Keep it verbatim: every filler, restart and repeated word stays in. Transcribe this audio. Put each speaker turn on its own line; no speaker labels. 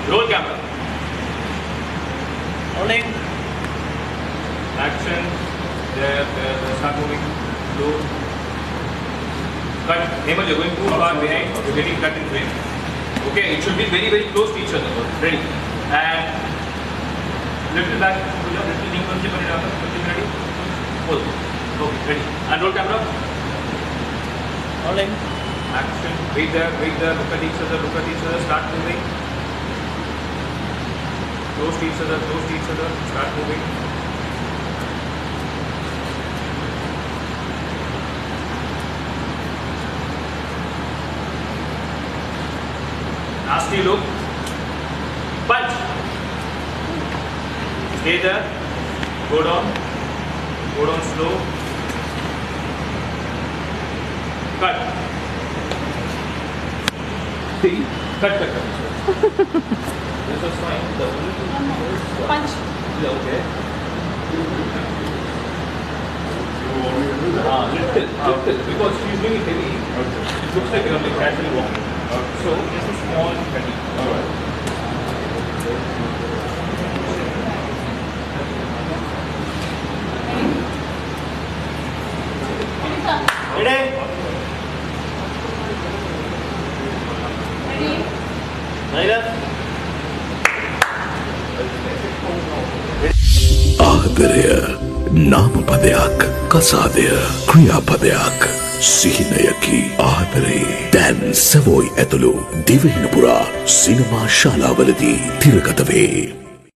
Roll camera.
Rolling.
Action. There, there, there. Start moving. Slow. Cut. Hemal, you're going too far behind. You're getting cut in frame. Okay, it should be very, very close to each other. Ready. And little back. Little knee on the ready. Hold. Okay, ready. And roll camera.
Rolling.
Action. Wait there, wait there. Look at each other, look at each other. Start moving. Close to each other, close to each other. Start moving. Nasty look. Punch. Stay there. Go down. Go down slow. Cut. See? Cut, cut, cut. This was fine. The only thing was
Punch.
Yeah, okay. Ah, little, little. Because she's doing it heavy. Okay. It looks like you're like casually walking. Okay. So just a small cutting. Alright.
Ready? Ready?
ආදරය නාමපදයක් කසාදය ක්‍රියාපදයක් සිහිනයකි ආදරේ දැන් සවෝයි ඇතුළු දිවයින පුරා සිනමා ශාලාවලදී තිරගත වේ.